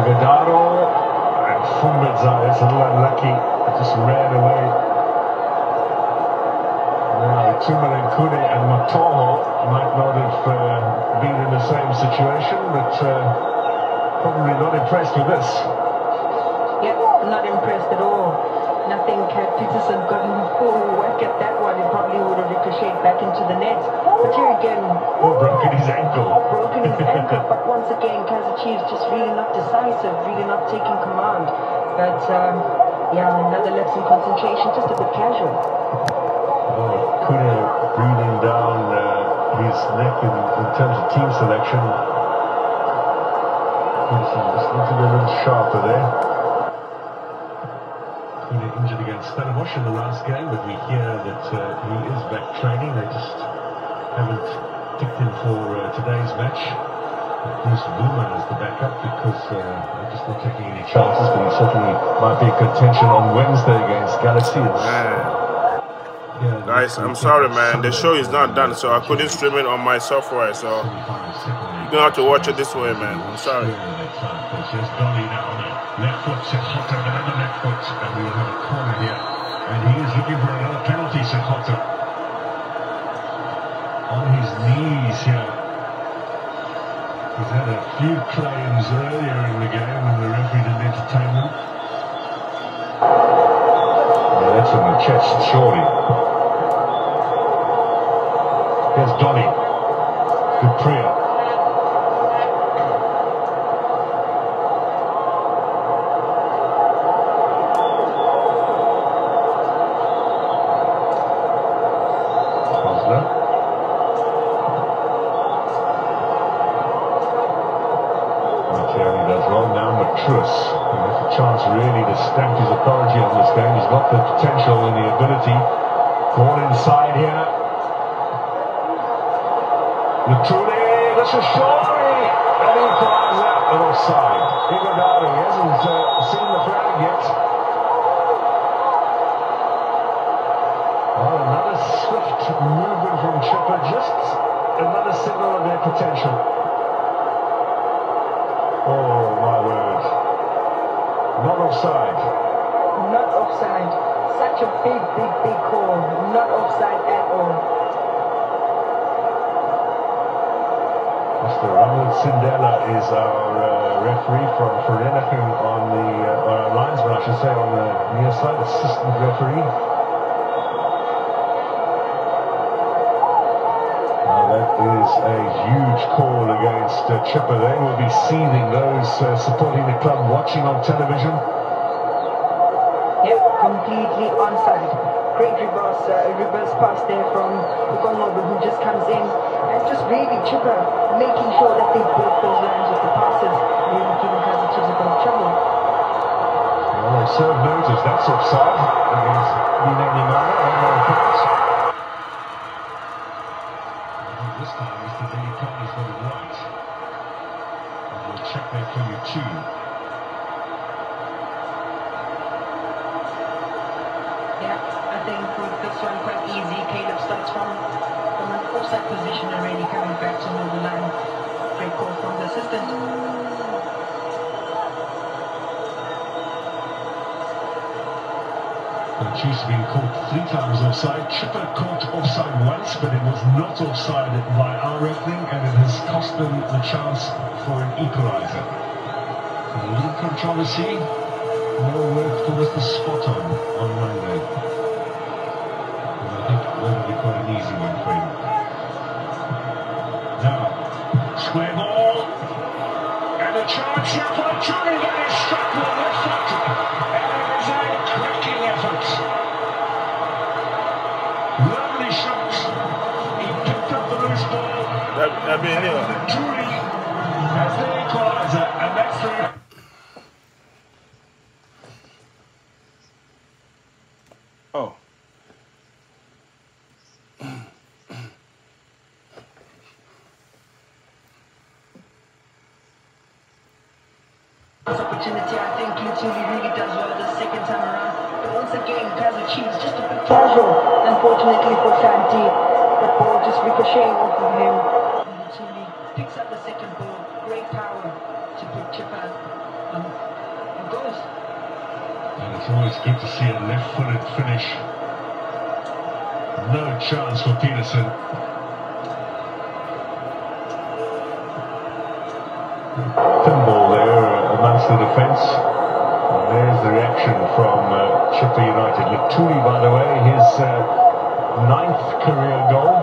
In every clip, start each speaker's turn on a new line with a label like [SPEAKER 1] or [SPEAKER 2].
[SPEAKER 1] Ighodaro and Fumbedza is a little unlucky. Just ran away. Now Tumalen Kune and Matoho might not have been in the same situation, but probably not impressed with this.
[SPEAKER 2] Yep, not impressed at all. And I think Peterson got a full whack at that one. It probably would have ricocheted back into the net. But here again...
[SPEAKER 1] Or broken his ankle.
[SPEAKER 2] But once again, Kaizer Chiefs just really not decisive, really not taking command. But, yeah, another lapse in concentration, just a bit casual.
[SPEAKER 1] Oh, Kune breathing down his neck in terms of team selection. Peterson just needs to be a little sharper there. Injured against Stellenbosch in the last game, but we hear that he is back training. They just haven't ticked him for today's match. Bruce Boomer as the backup because they're just not taking any chances, but he certainly might be in contention on Wednesday against Galaxy.
[SPEAKER 3] Yeah, guys, I'm sorry, man. The show is not done, so I couldn't stream it on my software, so you're gonna have to watch it this way, man. I'm sorry.
[SPEAKER 1] Left foot, said Hotter, another left foot, and we will have a corner here. And he is looking for another penalty, said Hotter. On his knees here. He's had a few claims earlier in the game, and the referee didn't entertain them. Yeah, that's in the chest, surely. Here's Donny. Dupree. He has a chance really to stamp his authority on this game. He's got the potential and the ability. Ball inside here. Latruni, this is Shawry, and he flies out and offside. Ighodaro, he hasn't seen the flag yet. Well, another swift movement from Chippa, just another signal of their potential. Oh, my word. Not offside.
[SPEAKER 2] Not offside. Such a big call. Not offside at all.
[SPEAKER 1] Mr. Ramon Sindela is our referee from Vereniging on the, or linesman I should say, on the near side, assistant referee. That is a huge call against Chippa. They will be seething, those supporting the club, watching on television.
[SPEAKER 2] Yep, completely onside. Great reverse pass there from Ugongobu, who just comes in. And just really Chippa making sure that they broke those lines with the passes, really giving Kaizer Chiefs a bit of trouble.
[SPEAKER 1] Well, they serve notice. That's offside against Binani Mara. This time Mr. Billy Conley's got it right. And we'll check that for you too.
[SPEAKER 2] Yeah, I think with this one quite easy. Caleb starts from an offside position already, coming back to hold the line. Great call from the assistant.
[SPEAKER 1] The Chiefs have been caught 3 times offside. Chippa caught offside once, but it was not offside by our reckoning, and it has cost them the chance for an equaliser. So a little controversy, more work towards the spot on Monday. And I think it will be quite an easy one for him. Now, square ball, and a chance here for Jury that is struck with the foot. And it is a cracking effort. Lovely shot. He picked up the loose ball.
[SPEAKER 3] That'd be here.
[SPEAKER 1] Jury has the equaliser, and that's the...
[SPEAKER 3] Oh.
[SPEAKER 2] Opportunity, I think Lutuli really does well the second time around. But once again, Kaizer Chiefs just a bit casual, unfortunately for Shanti. The ball just ricocheting off of him. Lutuli picks up the second ball. Great power to put Chippa It goes.
[SPEAKER 1] And it's always good to see a left-footed finish. No chance for Peterson. Thin ball there amongst the defence. And there's the reaction from Chippa United. Latuli, by the way, his 9th career goal.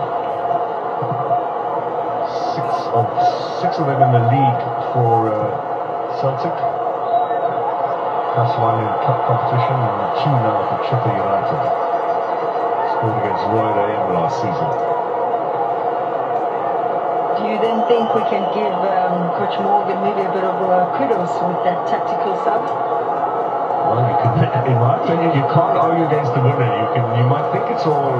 [SPEAKER 1] Six of them in the league for Celtic. Plus 1 in cup competition and 2 now for Chippa United. Scored against Royal AM last season.
[SPEAKER 2] Do you then think we can give Coach Morgan maybe a bit of kudos with that tactical sub?
[SPEAKER 1] Well, you can, in my opinion, you can't argue against the winner. You might think it's all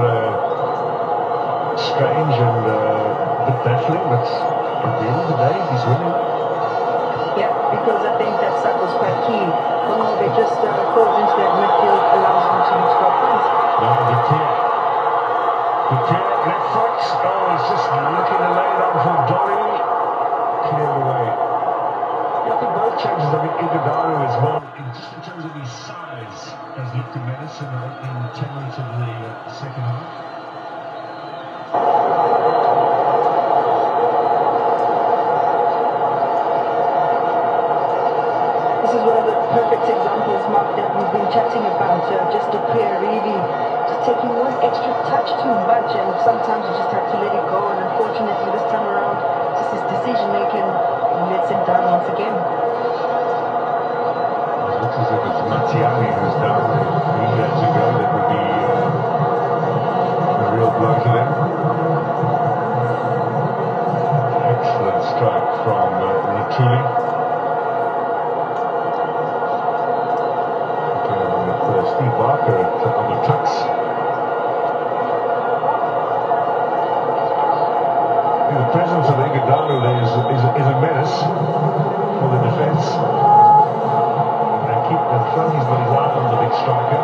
[SPEAKER 1] strange and a bit baffling, but at the end of the day, he's winning.
[SPEAKER 2] Yeah, because I think that sub was quite key. Well, they just falls into that midfield, allows them to score points.
[SPEAKER 1] No, the clear. The clear left foot. Oh, it's just looking to lay it on for Dolly. Cleared away. Yeah, I think both changes. I think Iguodaro as well, just in terms of his size, has looked a menace in the opening 10 minutes of the second half.
[SPEAKER 2] This is one of the perfect examples, Mark, that we've been chatting about. Just a player really just taking one extra touch too much, and sometimes you just have to let it go. And unfortunately, this time around, just his decision making lets him down once again.
[SPEAKER 1] It looks as if it's Mattiani who's down. If he had to go, that would be a real blow to them. Excellent strike from Latuli. Steve Barker on the tucks. The presence of Iguodaro there is a menace for the defence. They keep the front, he's got his eye on the big striker.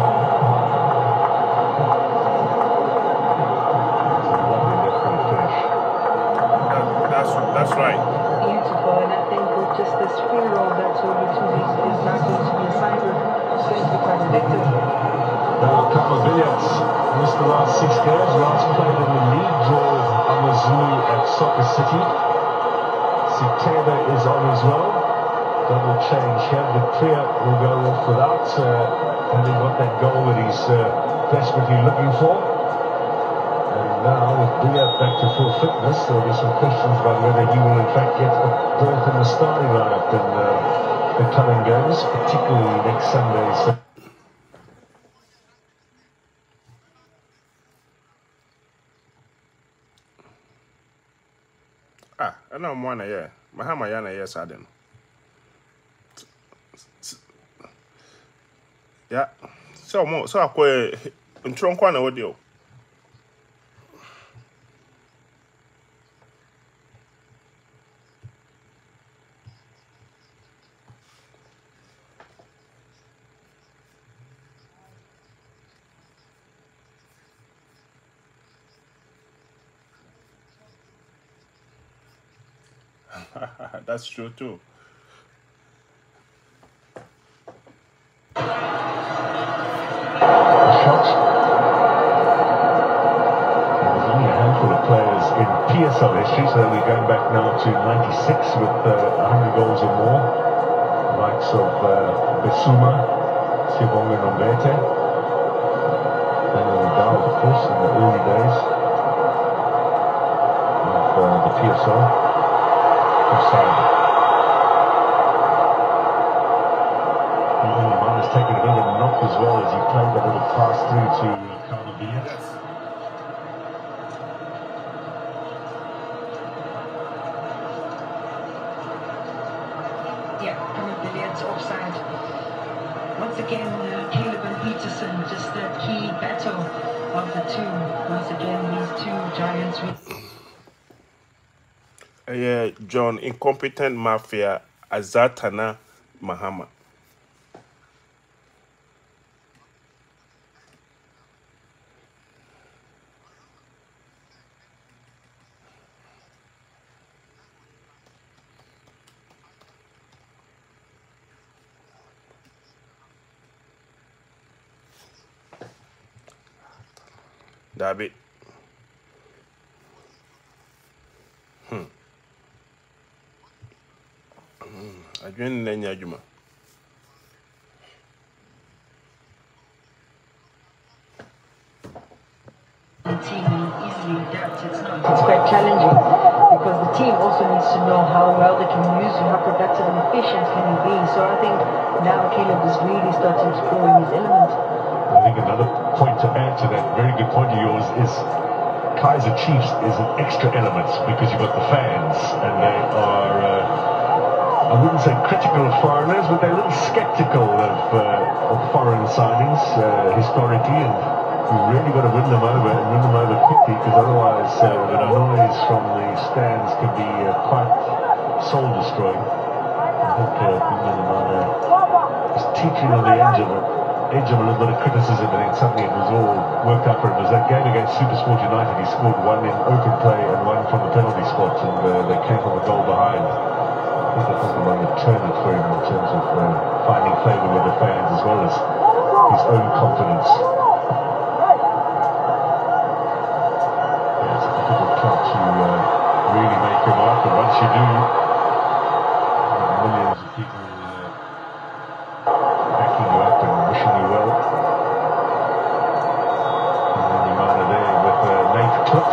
[SPEAKER 1] It's a lovely left-foot finish.
[SPEAKER 3] That's right.
[SPEAKER 2] Beautiful, and I think with just this free roll that Latuli is not going to be assigned with, it's going to be quite effective.
[SPEAKER 1] Now, Kaizer missed the last 6 games, last played in the league draw with Amazulu at Soccer City. Siteba is on as well. Double change here. The clear will go off without having got that goal that he's desperately looking for. And now with Billiard back to full fitness, there'll be some questions about whether he will in fact get a berth in the starting lineup in the coming games, particularly next Sunday's.
[SPEAKER 3] I know I'm one here. Mahama Yana, yes, I didn't. Yeah. So I quit in Tronkwana audio. That's true too.
[SPEAKER 1] Shot. There's only a handful of players in PSL history, so we're going back now to 96 with 100 goals or more. The likes of Besuma, Sibonga Nombete, Daniel Nadal, of course, in the early days of the PSL. Offside. Even Iman has taken a bit of a knock as well as he played that little pass through to Kaizer.
[SPEAKER 2] Yeah, coming Billiards offside. Once again, Caleb and Peterson, just the key battle of the two. Once again, these two giants.
[SPEAKER 3] Yeah, John, incompetent mafia, Azatana Mahama. Dabi. Adwene na nya adwuma.
[SPEAKER 2] The team easily adapt. It's quite challenging because the team also needs to know how well they can use you, how productive and efficient can you be. So I think now Caleb is really starting to grow in his element.
[SPEAKER 1] I think another point to add to that very good point of yours is Kaizer Chiefs is an extra element because you've got the fans and they are, I wouldn't say critical of foreigners, but they're a little skeptical of foreign signings historically, and you've really got to win them over and win them over quickly because otherwise the noise from the stands can be quite soul destroying. I think Bimana was teetering on the edge of a little bit of criticism, and then suddenly it was all worked up for him. It was that game against Supersport United. He scored one in open play and one from the penalty spot, and they came from a goal behind. I think that's the one that turned it for him in terms of finding favour with the fans as well as his own confidence. Yeah, it's a difficult club to really make your mark, but once you do, millions of people backing you up and wishing you well. And then you're out of there with Nate Cliff.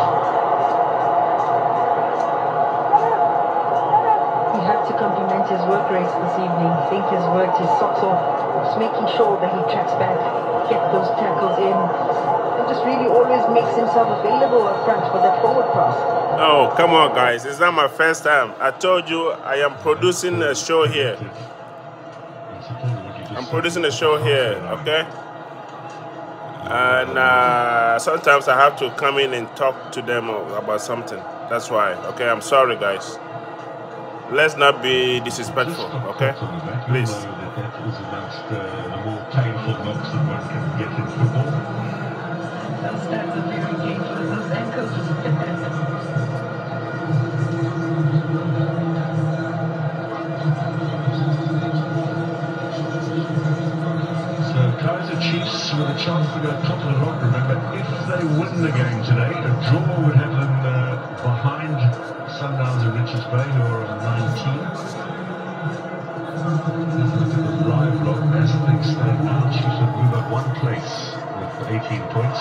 [SPEAKER 2] He had to compliment his work rates this evening. I think he's worked his socks off, just making sure that he tracks back, get those tackles in, and just really always makes himself available up front for that forward pass.
[SPEAKER 3] Oh, come on, guys. It's not my first time. I told you I am producing a show here. I'm producing a show here, okay? And sometimes I have to come in and talk to them about something. That's why, okay? I'm sorry, guys. Let's not be disrespectful, okay? Please.
[SPEAKER 1] That is amongst the more painful knocks that one can get in football.
[SPEAKER 2] Those stats are very painful, those ankles.
[SPEAKER 1] Kaizer Chiefs with a chance to go top of the lot. Remember, if they win the game today, a draw would have them behind Sundowns and Richards Bay, who are on 19. Let's look at the live log. As things stand now, Chiefs would move up one place with 18 points.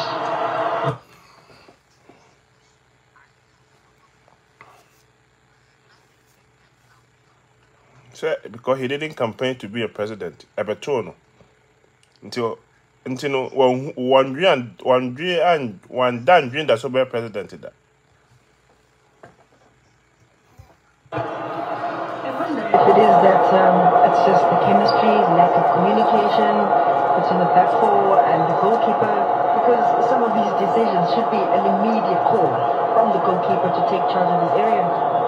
[SPEAKER 3] So, because he didn't campaign to be a president, Everton. Until one dream and one done dream that's over president in that.
[SPEAKER 2] I wonder if it is that it's just the chemistry, lack of communication between the back four and the goalkeeper, because some of these decisions should be an immediate call from the goalkeeper to take charge of his area.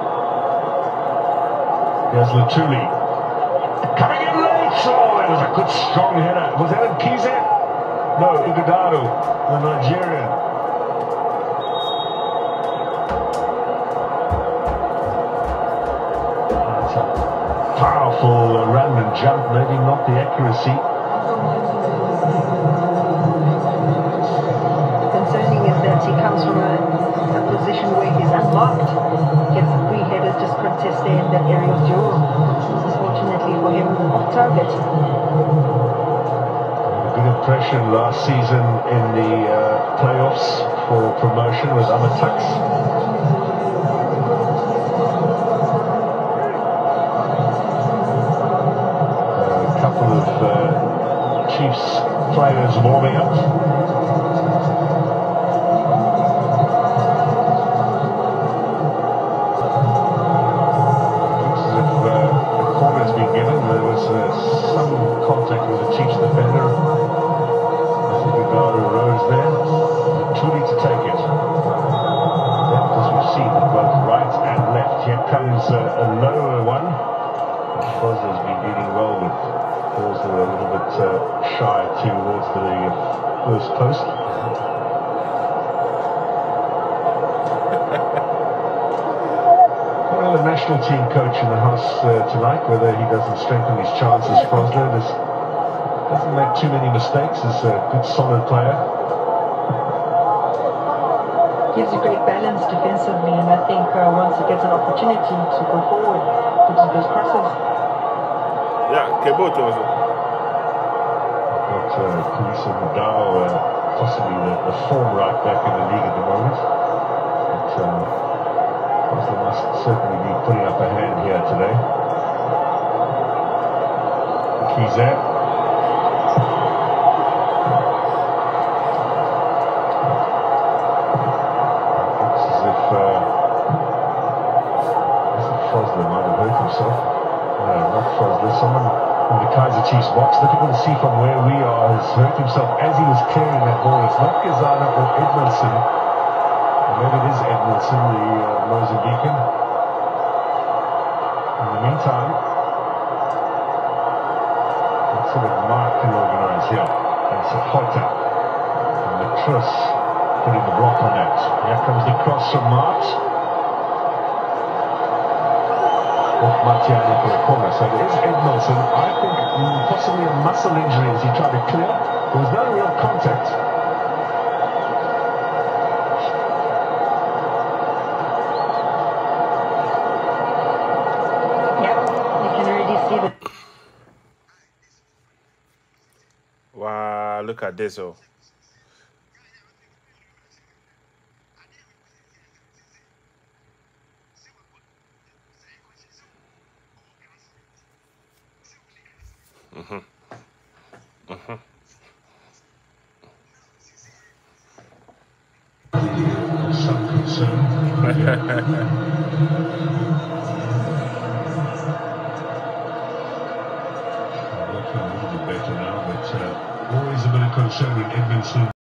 [SPEAKER 1] Here's Latuli. Coming in late! Oh, it was a good strong header. Was that Kaizer? No, Iguodaro, the Nigerian. That's a powerful run and jump, maybe not the accuracy.
[SPEAKER 2] Concerning is that he comes from a position where he's unmarked. Gets three headers just contested in that aerial duel. Unfortunately for him, off target.
[SPEAKER 1] Good impression last season in the playoffs for promotion with Amatux. A couple of Chiefs players warming up. A lower one. Bosler's been dealing well with balls that are a little bit shy towards the first post. Well, the national team coach in the house tonight, whether he doesn't strengthen his chances, Frosler doesn't make too many mistakes. He's a good solid player.
[SPEAKER 2] gives you great balance defensively, and I think once he gets an opportunity to go forward, puts those crosses.
[SPEAKER 3] Yeah, Kebo also.
[SPEAKER 1] Got Kaizer possibly the form right back in the league at the moment. But they must certainly be putting up a hand here today. Kaizer. Looks as if Fosler might have hurt himself. No, not Fosler. Someone in the Kaizer Chiefs box, difficult to see from where we are, has hurt himself as he was clearing that ball. It's not Gazana or Edmondson. Maybe it is Edmondson, the Mozambican. In the meantime, what sort of mark can organise here? It's a Hota. And the Truss putting the block on that. Here comes the cross from Mart. Off Martiani for a corner. So it is Edmondson. I think possibly a muscle injury as he tried to clear. There was no real contact.
[SPEAKER 3] Wow, look at this. Oh.
[SPEAKER 1] Some concern. Looking a little bit better now, but always a bit of concern with Edmondson.